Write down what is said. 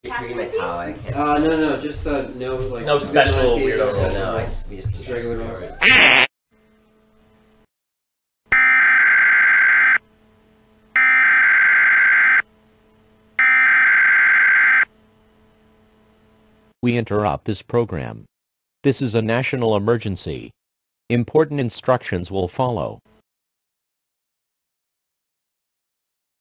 No, just no like. No special weirdo rolls. No, we just regular rolls. We interrupt this program. This is a national emergency. Important instructions will follow.